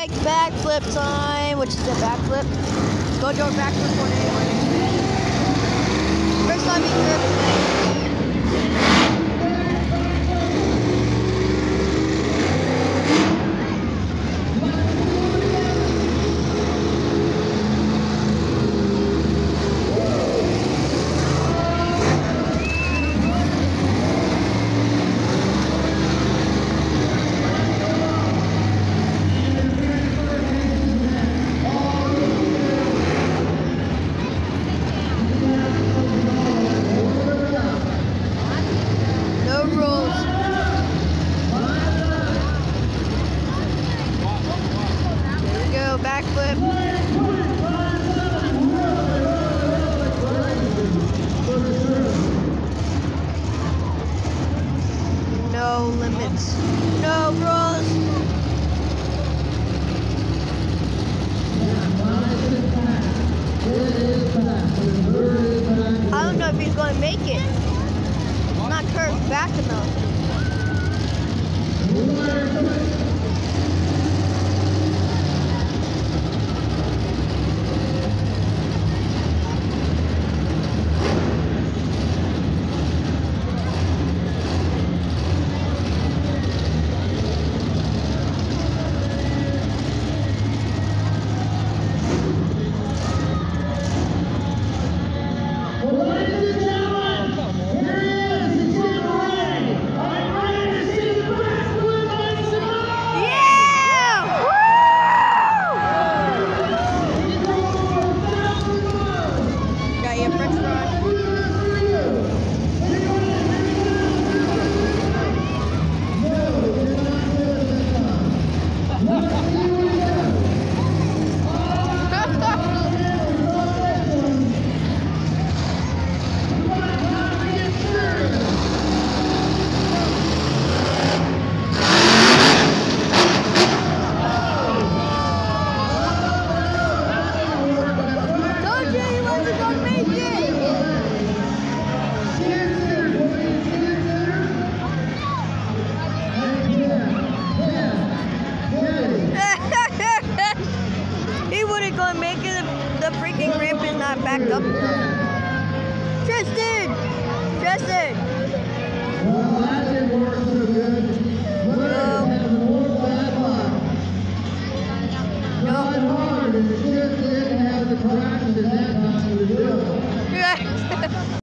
Big backflip time, which is a backflip. Go do a backflip 180. First time he flips. Backflip. No limits. No rules. I don't know if he's going to make it. It's not curved back enough. Gonna make it if the freaking ramp is not backed up enough. Tristan! Well, that didn't work so good. Well, had more bad luck. Tried hard and just didn't have the practice in that time to do it.